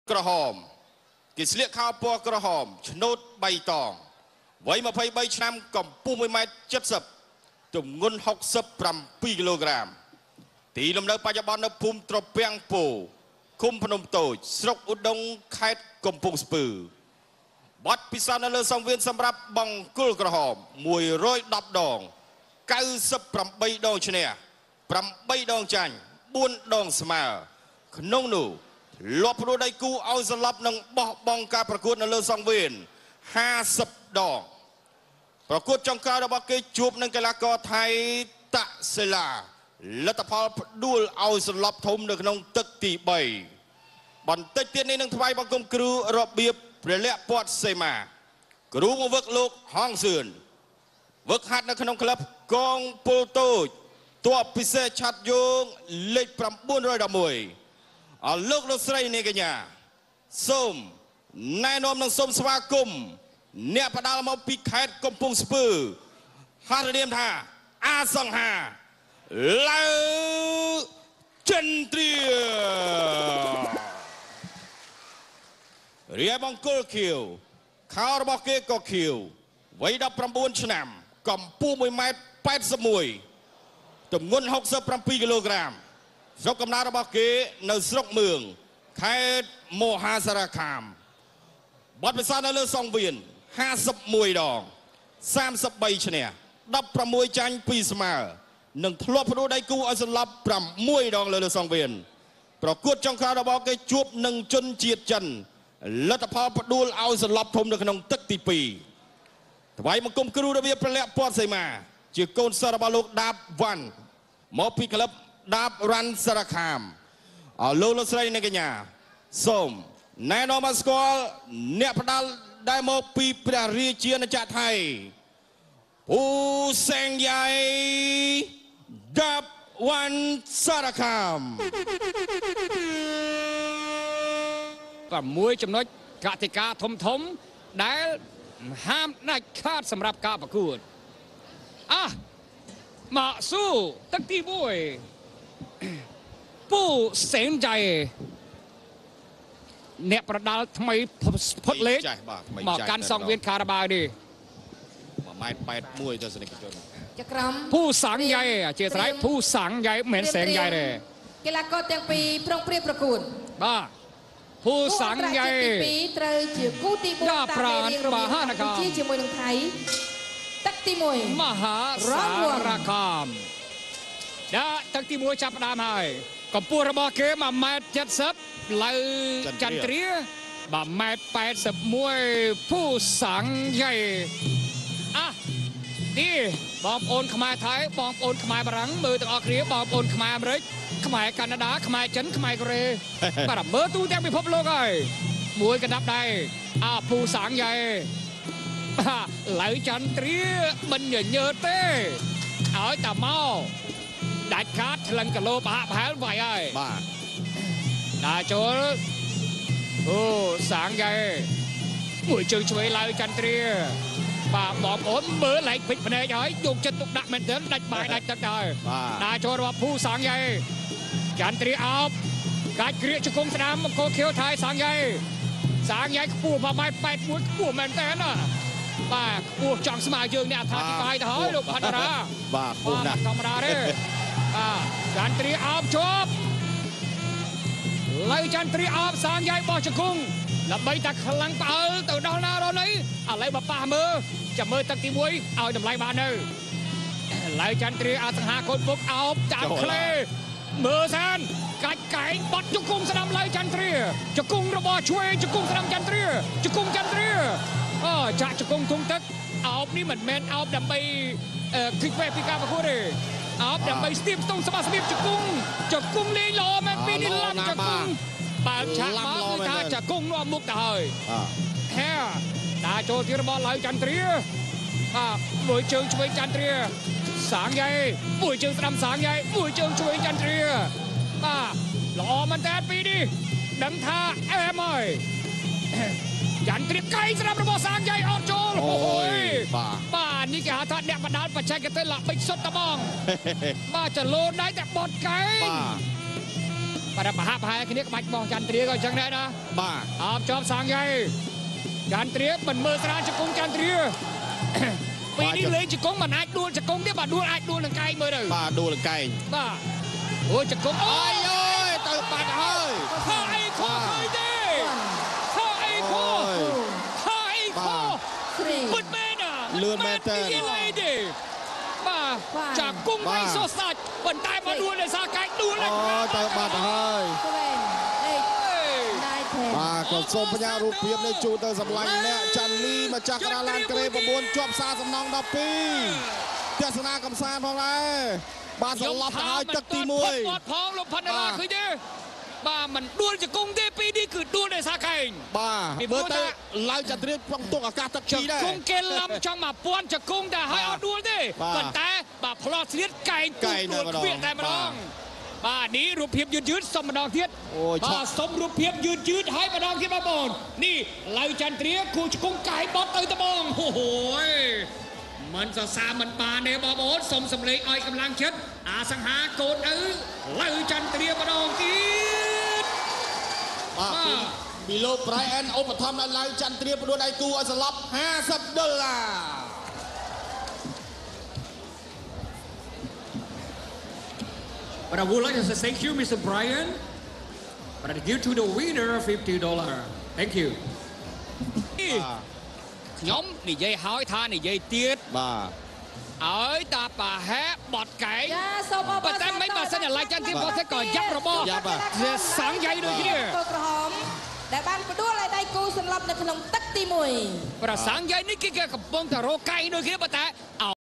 ក្រហមគេស្លៀកខោពណ៌ក្រហមឆ្នូតបៃតងវ័យ23ឆ្នាំកម្ពស់1 ម៉ែត្រ 70 ទម្ងន់67 គីឡូក្រាមទីលំនៅបច្ចុប្បន្ននៅភូមិត្រពាំងពោឃុំភ្នំតូចស្រុកឧដុង្គខេត្តកំពង់ស្ពឺបាត់ពិសោធន៍នៅលើសង្វៀនសម្រាប់បង្គោលក្រហម110 ដង 98 ដងឈ្នះ 8 ដងចាញ់ 4 ដងស្មើក្នុងនោះលបព្រោះដៃគូឲ្យសន្លប់នឹងបោះបង់ការប្រកួតនៅលើសង្វៀន50 ដងប្រកួតចុងក្រោយរបស់គេជួបនឹងកីឡាករថៃតាក់សេឡាលទ្ធផលផ្ដួលឲ្យសន្លប់ធំនៅក្នុងទឹកទី 3 បន្តិចទៀតនេះនឹងថ្វាយបង្គំគ្រូរបៀបព្រះលក្ខពាត់សេមាគ្រូមកវឹកលោកហងសឿនវឹកហាត់នៅក្នុងក្លឹបកងពលតូចទ័ពពិសេសឆាត់យោងលេខ 911 លោកស្រីនាងកញ្ញាសូមណែនាំនឹងសូមស្វាគមន៍អ្នកផ្ដាល់មកពីខេត្តកំពង់ស្ពឺហារនាមថាអាសង្ហាឡៅចិនត្រារាយបង្គោលខៀវខោរបស់គេក៏ខៀវវ័យ19ឆ្នាំកម្ពស់1 ម៉ែត្រ 81 ទម្ងន់67 គីឡូក្រាមស្រុកកំណើតរបស់គេនៅស្រុកមឿងខេត្តមហាសារខាមបាត់ពិសោធន៍នៅលើសង្វៀន51 ដង 33 ឈ្នះ 16 ចាញ់ 2 ស្មើនិងធ្លាប់ផ្ដួលដៃគូឲ្យសន្លប់ 6 ដងលើសង្វៀនប្រកួតចុងក្រោយរបស់គេជួបនឹងជនជាតិចិនលទ្ធផលផ្ដួលឲ្យសន្លប់ធំនៅក្នុងទឹកទី 2 ថ្វាយបង្គំគ្រូរបៀបព្រះលក្ខពាត់សេមាជាកូនសិស្សរបស់លោកដាបវ៉ាន់មកពីក្លឹបដាបរ៉ាន់សារខាមលោកស្រីនាងកញ្ញាសូមណែនាំមកស្គាល់អ្នកផ្ដាល់ដែលមកពីព្រះរាជាណាចក្រថៃភូសេងយ៉ៃដាបវ៉ាន់សារខាម 6 ចំណុចកតិកាធំដែលហាមដាច់ខាតសម្រាប់ការប្រកួតមកស៊ូទឹកទី 1 ពូសេងយ៉ៃអ្នកប្រដាល់ថ្មីផុតលេខមកកាន់សង្វៀនខារ៉ាបាវនេះ 1 ម៉ែត្រ 81 ទៅសនិកជនចក្រមភូសាំងយ៉ៃអធិស្ឋានភូសាំងយ៉ៃមិនសេងយ៉ៃទេកីឡាករទាំងពីរប្រុងប្រៀបប្រកួតបាទភូសាំងយ៉ៃទី2ត្រូវជាគូទី 4 តាមរៀងរវាងកម្ពុជាជាមួយនឹងថៃទឹកទី 1 មហាសារខាមដាក់ទឹកទី 1 ចាប់ផ្ដើមហើយកម្ពស់របស់គេ1 ម៉ែត្រ 70 ឡៅចន្ទ្រា1 ម៉ែត្រ 81 ភូសាំងយ៉ៃនេះបងប្អូនខ្មែរថៃបងប្អូនខ្មែរបារាំងមើលទាំងអស់គ្នាបងប្អូនខ្មែរអាមេរិកខ្មែរកាណាដាខ្មែរចិនខ្មែរកូរ៉េបាទមើលទូទាំងពិភពលោកហើយមួយកណ្ដាប់ដែរភូសាំងយ៉ៃឡៅចន្ទ្រាមិនញញើតទេឲ្យតាមកដាច់ខាតឆ្លងគីឡូប្រហាក់ប្រហែលវាយហើយបាទដាចូលសាំងយ៉ៃមួយជើងឆ្វេងឡៅចន្ទ្រាបាទបងប្អូនមើលឡែកពេជ្រភ្នែកហើយយកចិត្តទុកដាក់មែនទែនដាច់បាយដាច់ទឹកហើយដាចូលរបស់ភូសាំងយ៉ៃចន្ទ្រាអោបកាច់គ្រាកជង្គង់ស្ដាំមកខៀវថៃសាំងយ៉ៃខ្ពស់1 ម៉ែត្រ 81 ខ្ពស់មែនទែនណាបាទខ្ពស់ចង់ស្មើយើងអ្នកអត្ថាធិប្បាយទៅហើយលោកផាត់តារាបាទខ្ពស់ណាស់ធម្មតាទេចន្ទ្រាអោបជាប់ឡៅចន្ទ្រាអោបសាំងយ៉ៃបោះជង្គង់ដើម្បីតែខ្លាំងផ្អើលទៅដល់ណារនេះឥឡូវបើប៉ះមើលចាំមើលទឹកទី 1 ឲ្យតម្លៃបាននៅឡៅចន្ទ្រាអសង្ហាកូនពុកអោបតាមក្លេមើលសានកាច់កែងបត់ជង្គង់ស្ដាំឡៅចន្ទ្រាជង្គង់របស់ឆ្វេងជង្គង់ស្ដាំចន្ទ្រាជង្គង់ចន្ទ្រាចាក់ជង្គង់ធំទឹកអោបនេះមិនមែនអោបដើម្បីគិតវេពីការប្រកួតទេអោបដើម្បីស្ទាបស្ទង់ស្មារតីជង្គង់លេងល្អមែនពីនេះឡាំជង្គង់បើឆាក់មកគឺថាជង្គង់នាំមុខទៅហើយដាចូលទីរបស់ឡៅចន្ទ្រាមួយជើងឆ្វេងចន្ទ្រាសាំងយ៉ៃមួយជើងស្ដាំសាំងយ៉ៃមួយជើងឆ្វេងចន្ទ្រាល្អមែនតើពីនេះដឹងថាអែមហើយចន្ទ្រាកៃស្ដាំរបស់សាំងយ៉ៃអត់ចូលអូយបាទនេះគេហៅថាអ្នកបដាល់បច្ចេកទេសល្បិចសុទ្ធត្បងបាទចលោដៃតែបត់កែងបាត់ប្រហាក់ប្រហែលគ្នាក្បាច់របស់ចន្ទ្រាក៏អញ្ចឹងដែរណាបាទអបជាប់សាងយ៉ៃចន្ទ្រាមិនមើលស្រាលជង្គង់ចន្ទ្រាពីនេះលេងជង្គង់មិនអាចដួលជង្គង់ទេបាទដួលអាចដួលនឹងកែងមើលទៅបាទដួលនឹងកែងបាទអូជង្គង់អើយអើយទៅបាត់ហើយខោអីខោឃើញទេខោអីខោខោអីខោពិតមែនណាលឿនមែនតើបាទចាគង់ໄວសោះសាច់ប៉ុន្តែមកដួលដោយសារកែងដួលអូទៅបាត់ហើយបាទក៏សូមបញ្ញារូបភាពនេះជូនទៅសម្លាញ់អ្នកចាន់លីម្ចាស់ក្រាឡានក្រេ9ជាប់សារសំណង12ទស្សនាកំសាន្តផងដែរបាទសន្លប់ទៅហើយទឹកទី1 គាត់ផងលោកផាន់ឡាឃើញទេបាទមិនដួលជង្គង់ទេពីនេះគឺដួលដោយសារកែងបាទមើលទៅឡើងចន្ទ្រាក្នុងទុកអាកាសទឹកជីដែរជង្គង់គេឡំចង់មកពាន់ជង្គង់តែហើយអត់ដួលទេប៉ុន្តែបាទផ្លោះស្លៀតកែងដួលគ្មានតែម្ដងបាទនេះរូបភាពយឺតសុំម្ដងទៀតបាទសុំរូបភាពយឺតឲ្យម្ដងទៀតបងប្អូននេះឡៅចន្ទ្រាគូជង្គង់កែងបត់ទៅត្បូងអូយមិនសរសើរមិនបានទេបងប្អូនសុំសម្លេងឲ្យកម្លាំងចិត្តអាសង្ហាកូនឪឡៅចន្ទ្រាម្ដងទៀតបាទពីលោក Bayon ឧបត្ថម្ភដល់ឡៅចន្ទ្រាផ្ដួលដៃគូឲ្យសន្លប់$50 But I would like to say thank you, Mr. Bayon. But I give to the winner $50. Thank you. ខ្ញុំនិយាយហើយថានិយាយទៀតបាទឲ្យតាប្រហែបត់កែងចាសូមអបអរសាទរតែមិនបើសិនតែឡៃចន្ទ្រាគាត់ក៏យ៉ាប់របស់សាំងយ៉ៃដូចគ្នាកូនក្រហមដែលបានផ្ដួលឲ្យដៃគូសន្លប់នៅក្នុងទឹកទី1 ប្រសាំងយ៉ៃនេះគេកំពុងតែរកកែងដូចគ្នាប៉ុន្តែ